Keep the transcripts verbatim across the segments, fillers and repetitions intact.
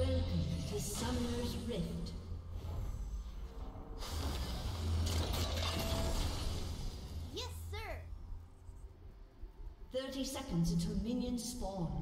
Welcome to Summoner's Rift. Yes, sir. thirty seconds until minions spawn.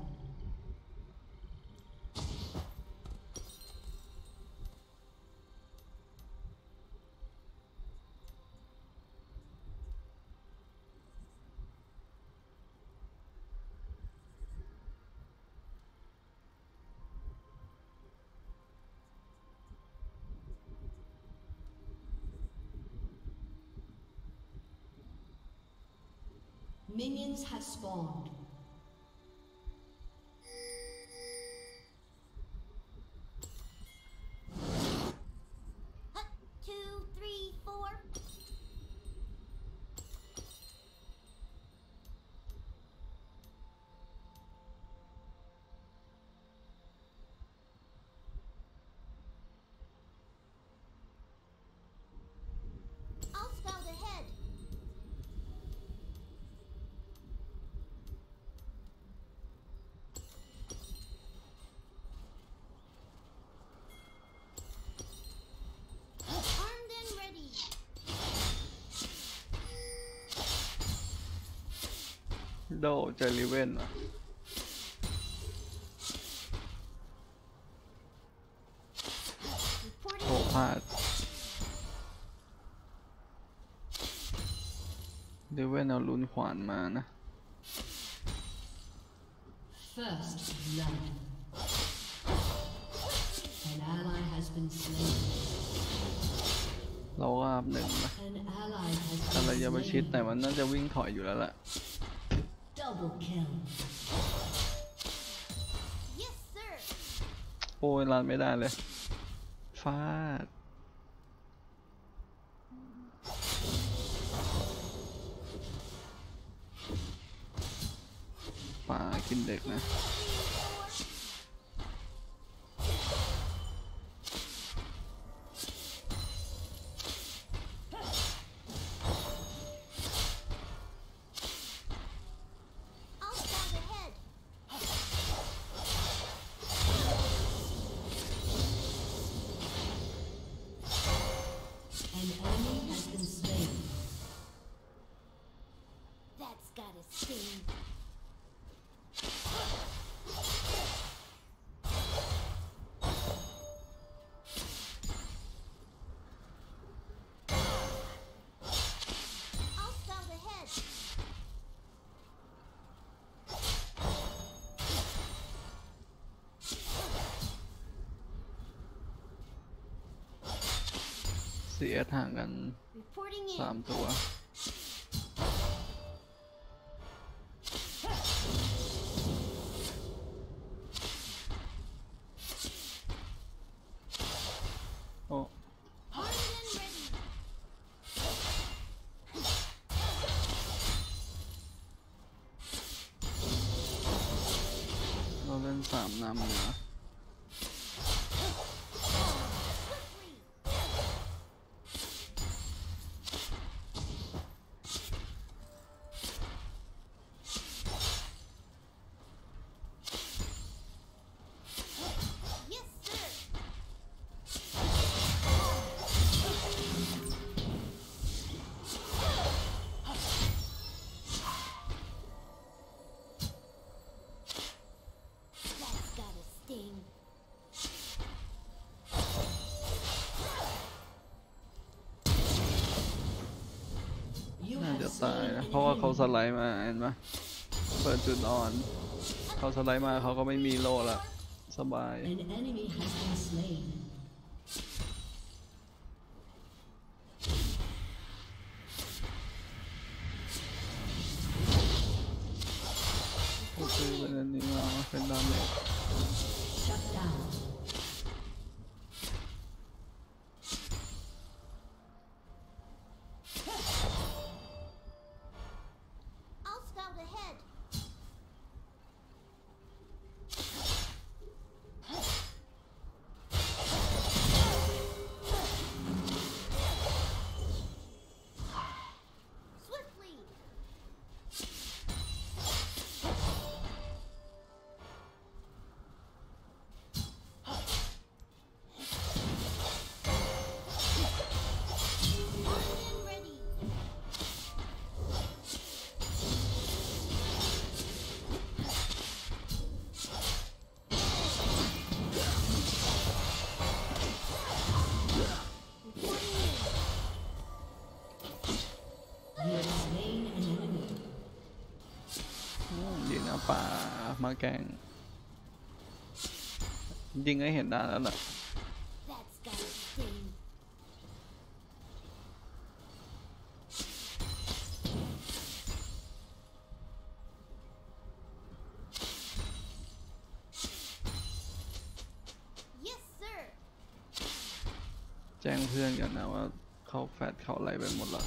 Minions have spawned. Hut, two, three, four. I'll scout ahead. Armed and ready. โดเจอริเวนว่ะ Reporting โอ้พลาดริเวนเอาลุนขวานมานะ First blood. An ally has been slain. เราก็อัพหนึ่งนะ An ally has แต่ระ been ยะประชิด slain. แต่มันน่าจะวิ่งถอยอยู่แล้วล่ะ Double kill. Yes, sir. โอ้ยรันไม่ได้เลยฟาดป่ากินเด็กนะ I'll scout ahead. An enemy has been slain. That's gotta sting. I'll scout ahead. เสียห่างกัน Reporting สาม in. ตัว โอ้ Armed and ready. เราเล่นสามนำเลยนะ Swiftly. Yes, sir. That's gotta sting. You น่า have จะตาย slain นะ an เพราะว่าเขา enemy. สไลด์มาเห็นไหมเปิดจุดอ่อนเขาสไลด์มาเขาก็ไม่มีโลละสบาย An enemy has been slain. โอเคเป็นอันนี้มาเป็นดาเมจ Shut down. I'll scout ahead. Swiftly. เมาแกล้งยิงให้เห็นได้แล้วแหละ That's gotta sting. Yes, sir. แจ้งเพื่อนกันนะว่าเขาแฟดเขาอะไรไปหมดละ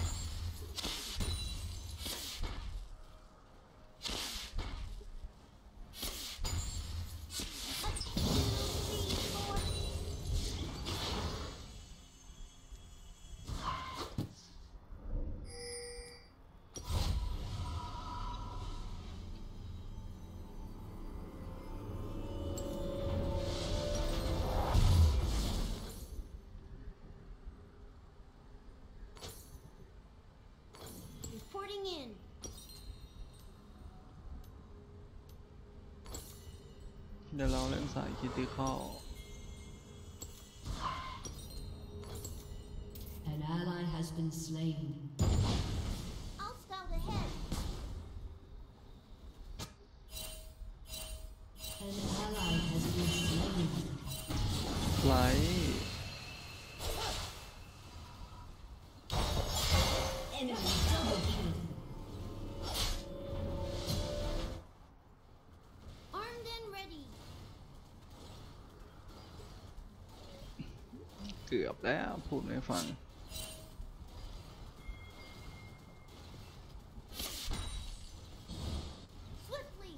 Reporting in. เดี๋ยวเราเล่นสายคิติคอล An ally has been slain. I'll scout ahead. An ally has been slain. ไลท์ Enemy double kill. Armed and ready. เกือบแล้วพูดไม่ฟัง Swiftly.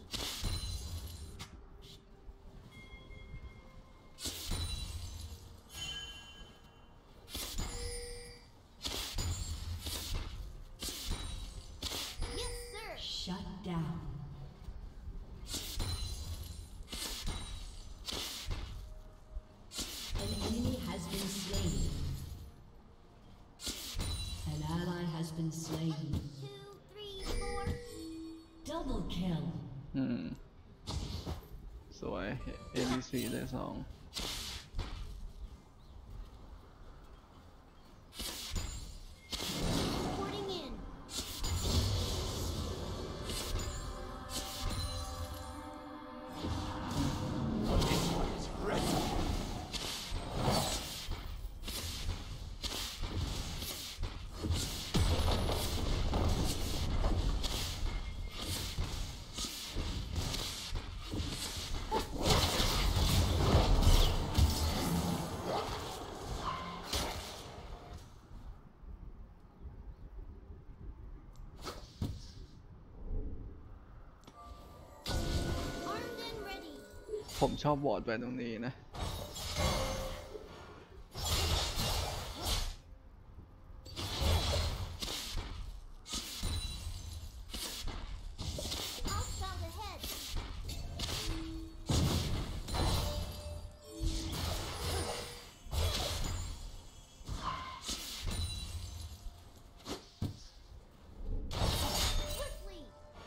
Yes, sir. Shut down. An enemy has been slain. An ally has been slain. Two, three, four. Double kill. อืม สวย เอ ดี ซี ได้สอง Reporting in. Armed and ready. ผมชอบบอร์ดไปตรงนี้นะ I'll scout ahead. Swiftly.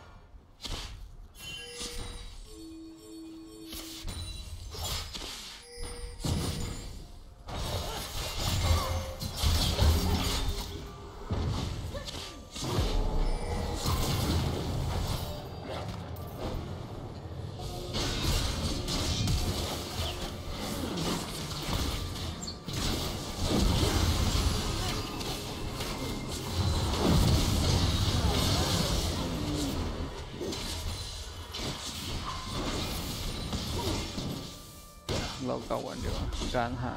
เราเก่าวันเดียวากลางหาย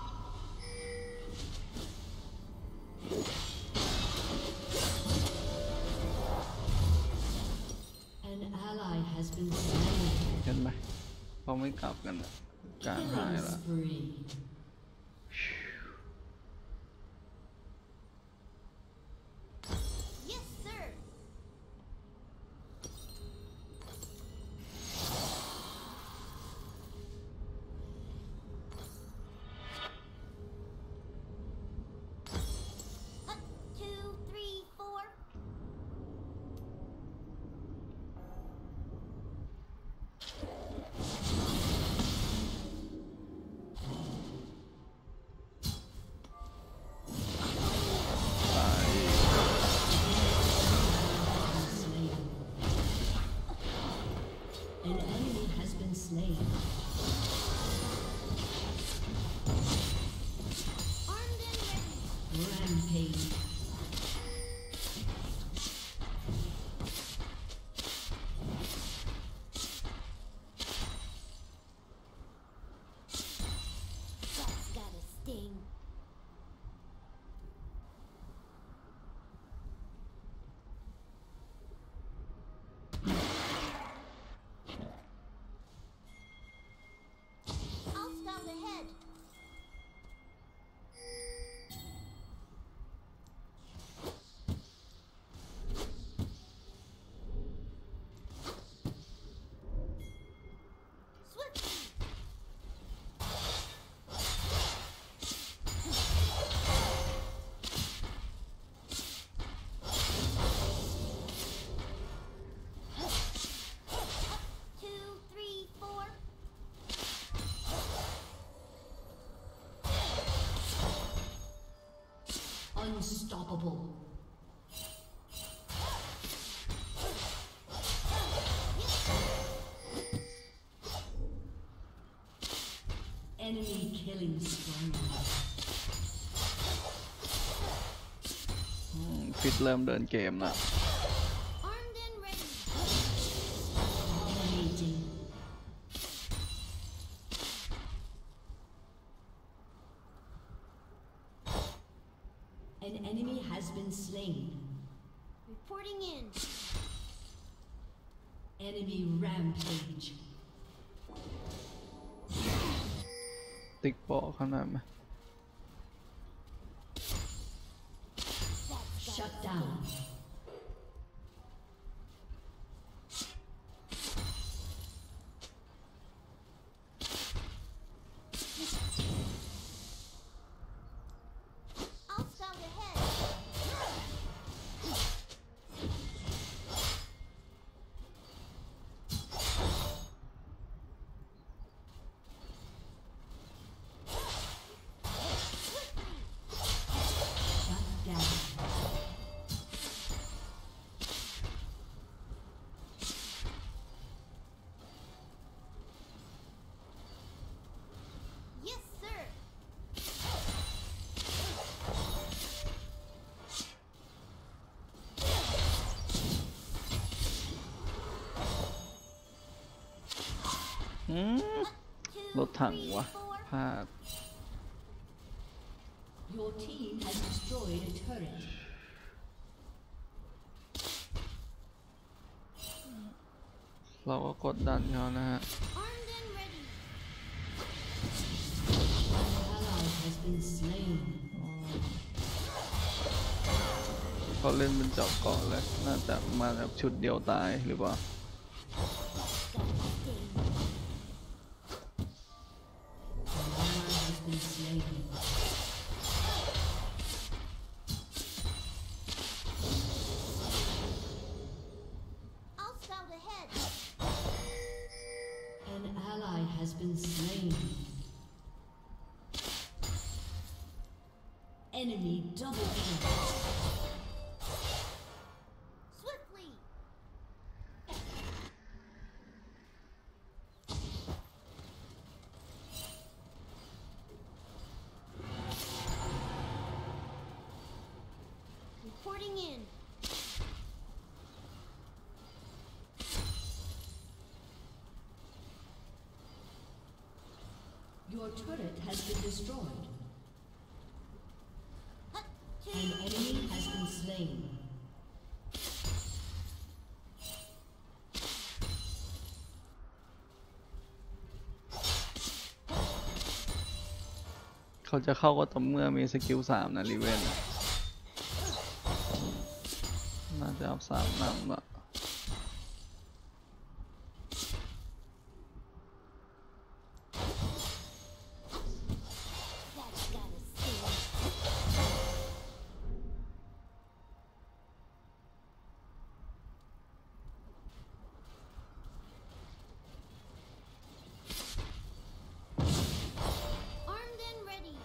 An ally has been slain. เห็นไหมเขาไม่กลับกันอะกลางหาย Killing ละ spree. Yes, sir. One, two, three, four. An enemy has been slain. Armed and ready. Rampage. That's gotta sting. I'll scout ahead. Swiftly. Two, three, four. Unstoppable. Enemy killing spree. อืมฟิตเริ่มเดินเกมละ Armed and ready. Dominating. An enemy has been slain. Reporting in. Enemy rampage. ติ๊กโปะขนาดไหม That's Shut down. I'll scout ahead. Shut down. Yes, sir. อืม Two, รถถัง three, วะ four. พลาด Your team has destroyed a turret. เราก็กดดันเขานะฮะ Armed and ready. An ally has been slain. เขาเล่นเป็นเจาะเกาะเลย น่าจะมาแบบชุดเดียวตายหรือเปล่า Gotta sting. An ally has been slain. I'll scout ahead. An ally has been slain. Enemy double kill. Swiftly. Reporting in. Your turret has been destroyed. Hut, two. An enemy has been slain. เขาจะเข้าก็ต่อเมื่อมีสกิลสามนะรีเวนน่าจะเอาสามนำละ That's gotta sting. Armed and ready.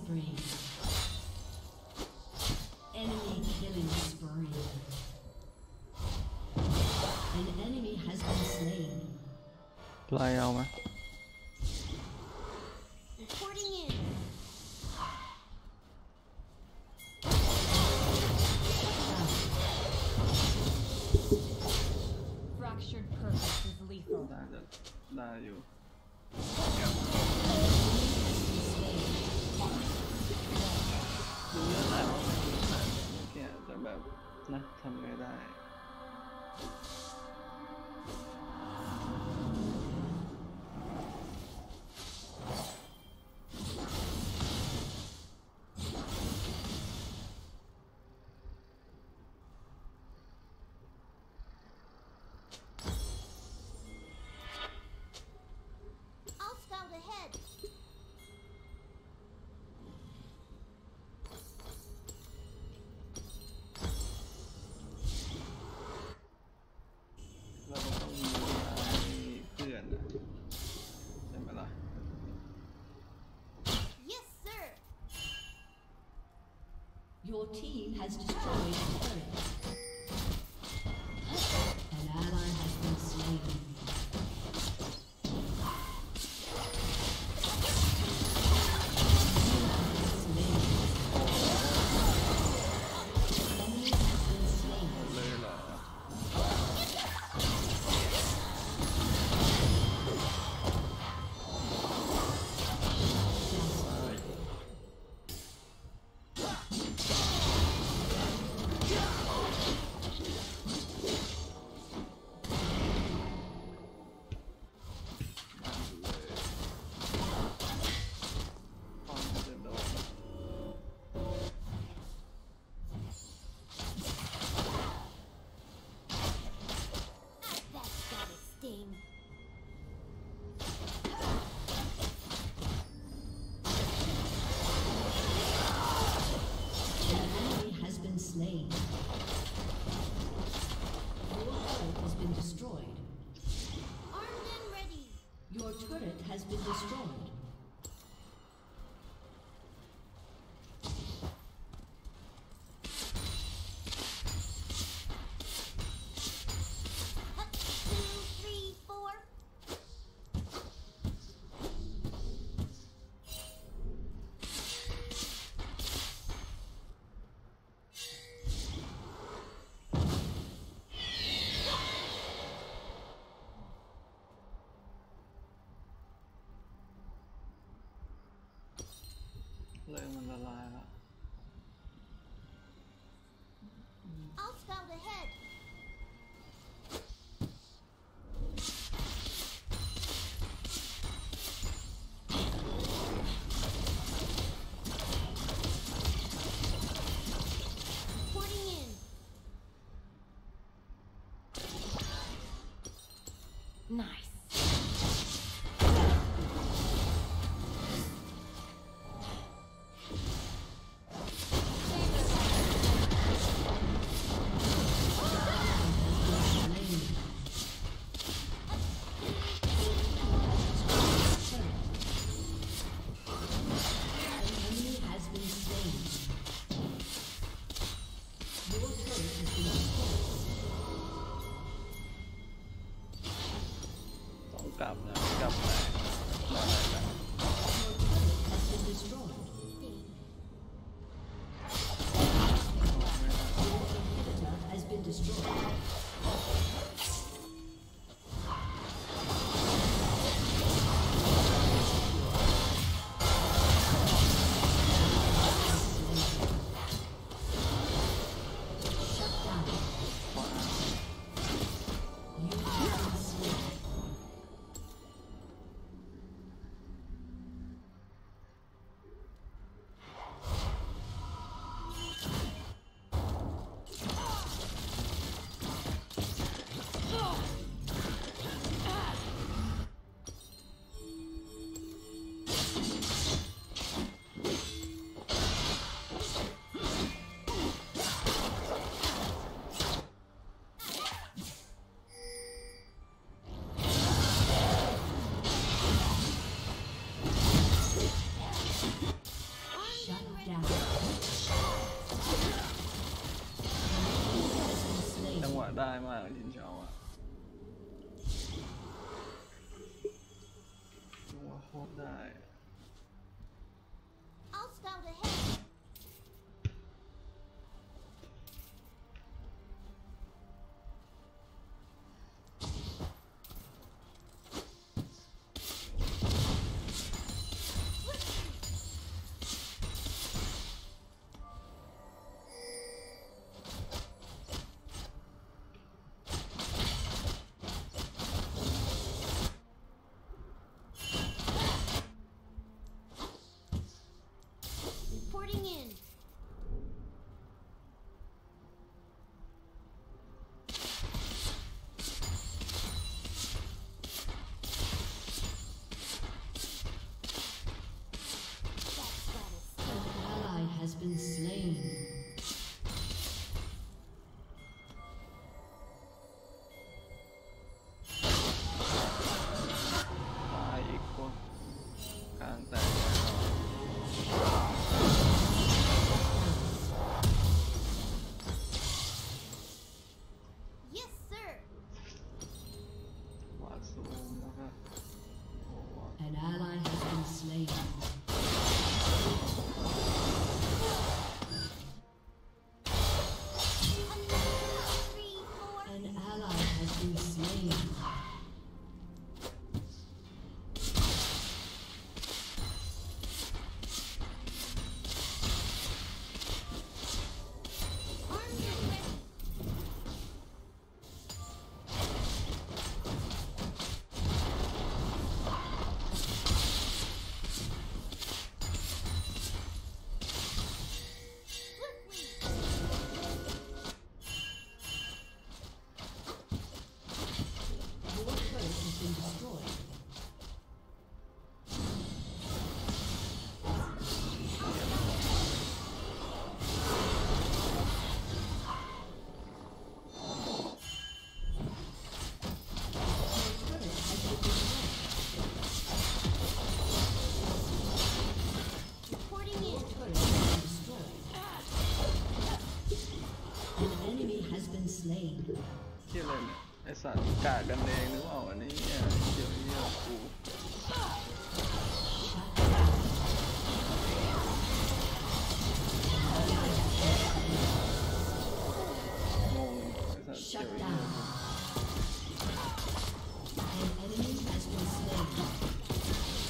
spree. Enemy killing spree. An enemy has been slain. ไล่เอาไหม Reporting in. Fractured purpose is lethal. น่าจะได้อยู่ดูเรื่องอะไรวะเมื่อกี้จะแบบนะทำไงได้ I'll scout ahead. เราก็ต้องมีเวลาให้เพื่อนนะใช่ไหมล่ะ Yes, sir. Your team has destroyed a turret. An ally has been slain. Enemy has been slain. เลยเหรอ ความจะโดน That's gotta sting. An enemy has been slain. Your turret has been destroyed. Armed and ready. Your turret has been destroyed. Up, two, three, four. เลยมันละลายละ I'll scout ahead. Reporting in. Nice. ได้มากชินเฉาอ่ะตัวโคตรได้ I'll scout ahead. Reporting in. That's got us. An ally has been slain. ตายอีกคนกลางแตก Yes, sir. วาดสูงแล้วก็โอ้โห An ally has been slain. Three, four. An ally has been slain. Armed and ready. Swiftly. Your turret has been destroyed. Your turret has been destroyed. Reporting Your in. turret has been destroyed. An enemy has been slain. เที่ยอะไรเนี่ยไอสัตว์กาดกันเองหรือเปล่าวันนี้เนี่ยเดี๋ยวเยี่ยกู งงไอสัตว์ Shut เดี๋ยวเยี่ย down. An enemy has been slain.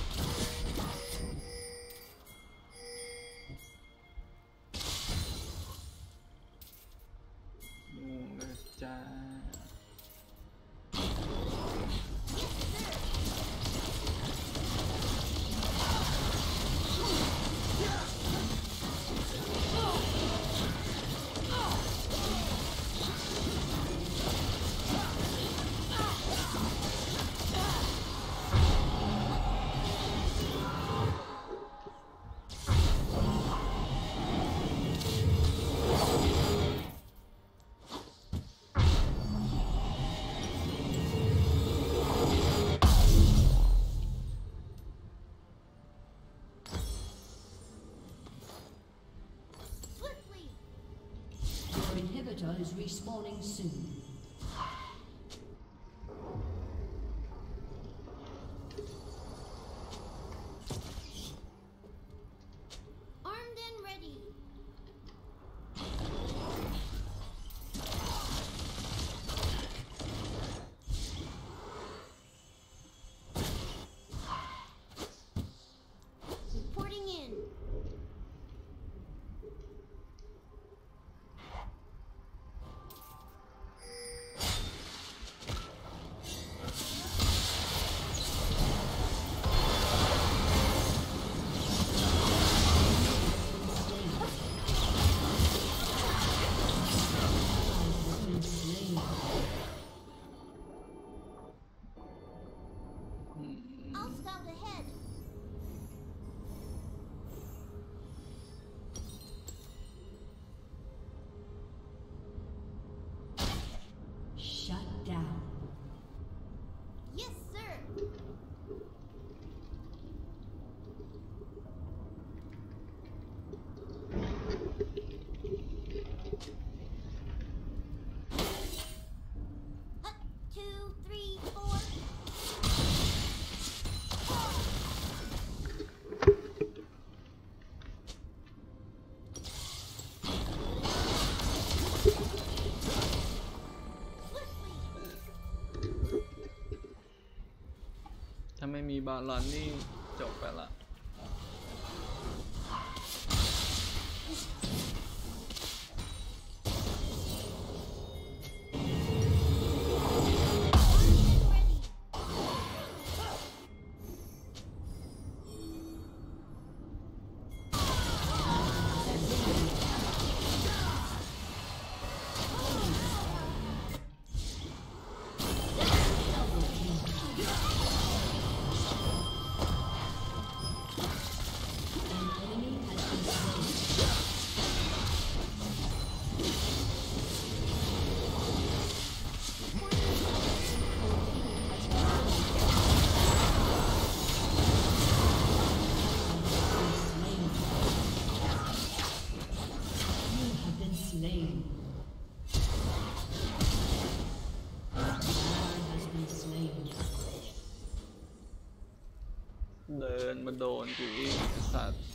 งงเลยจ้า Swiftly. Your inhibitor is respawning soon. Armed and ready. Reporting in. บาลันนี่จบไปละ เดินมาโดนกูอีกไอ้สัตว์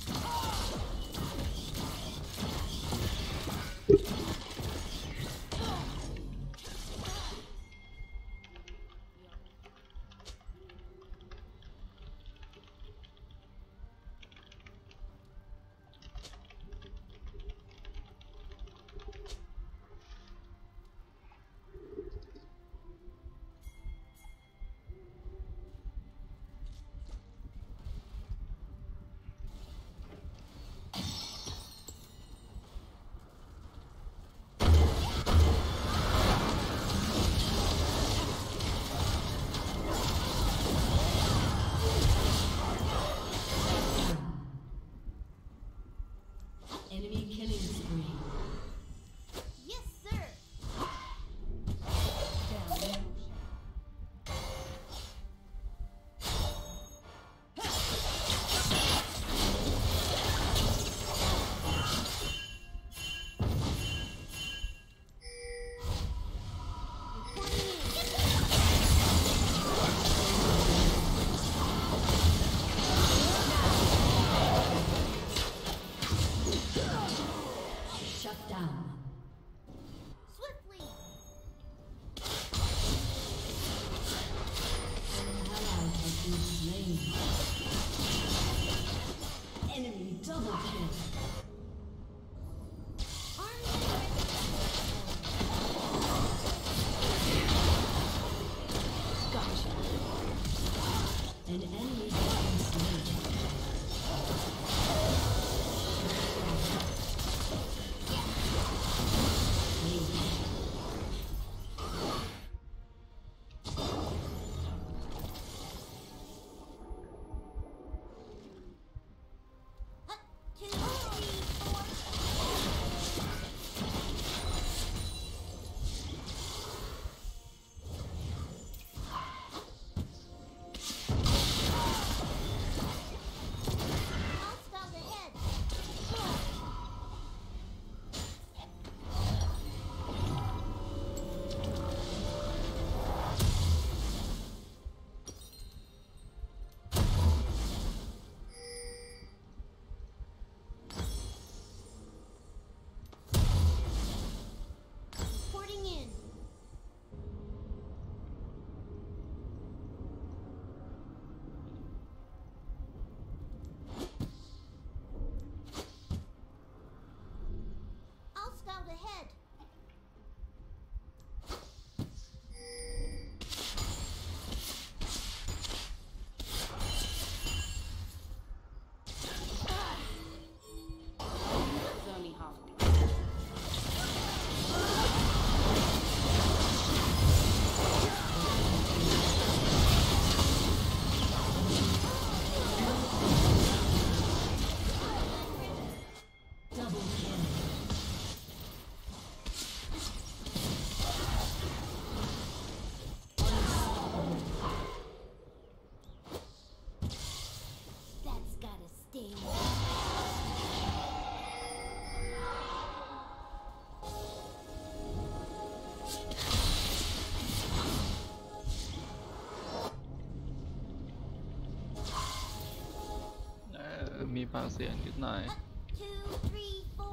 มีปากเสียงนิดหน่อย Two, three, four.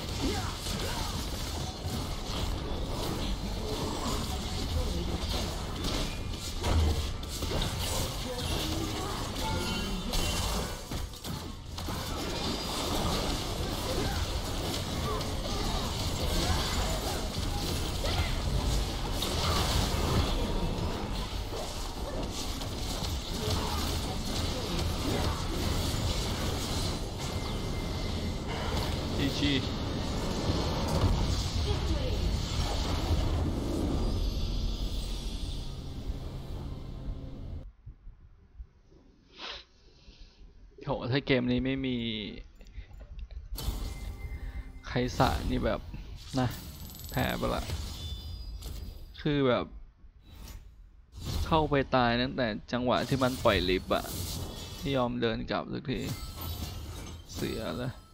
เโหถ้าเกมนี้ไม่มีไคสะนี่แบบนะแพ้ไปละคือแบบเข้าไปตายตั้งแต่จังหวะที่มันปล่อยลิฟต์อะที่ยอมเดินกลับสักทีเสียแล้ว